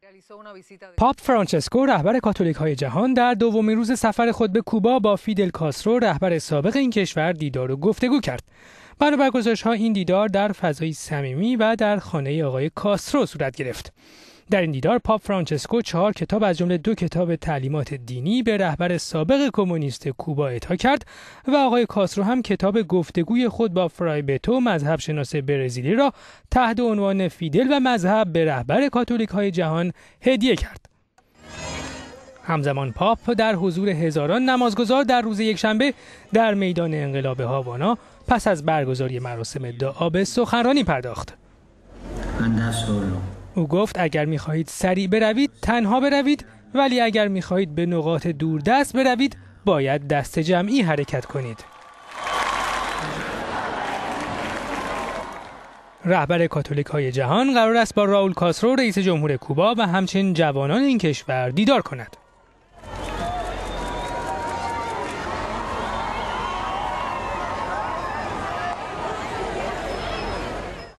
پاپ فرانچسکو رهبر کاتولیک‌های جهان در دومین روز سفر خود به کوبا با فیدل کاسترو رهبر سابق این کشور دیدار و گفتگو کرد. بنا بر گزارش‌ها این دیدار در فضای صمیمی و در خانه آقای کاسترو صورت گرفت. در این دیدار پاپ فرانچسکو 4 کتاب از جمله 2 کتاب تعلیمات دینی به رهبر سابق کمونیست کوبا اهدا کرد و آقای کاسترو هم کتاب گفتگوی خود با فرای بتو مذهب شناس برزیلی را تحت عنوان فیدل و مذهب به رهبر کاتولیک‌های جهان هدیه کرد. همزمان پاپ در حضور هزاران نمازگزار در روز یکشنبه در میدان انقلاب هاوانا پس از برگزاری مراسم دعا به سخنرانی پرداخت. او گفت اگر می‌خواهید سریع بروید تنها بروید، ولی اگر می‌خواهید به نقاط دوردست بروید باید دست جمعی حرکت کنید. رهبر کاتولیک‌های جهان قرار است با راول کاسترو رئیس جمهور کوبا و همچنین جوانان این کشور دیدار کند.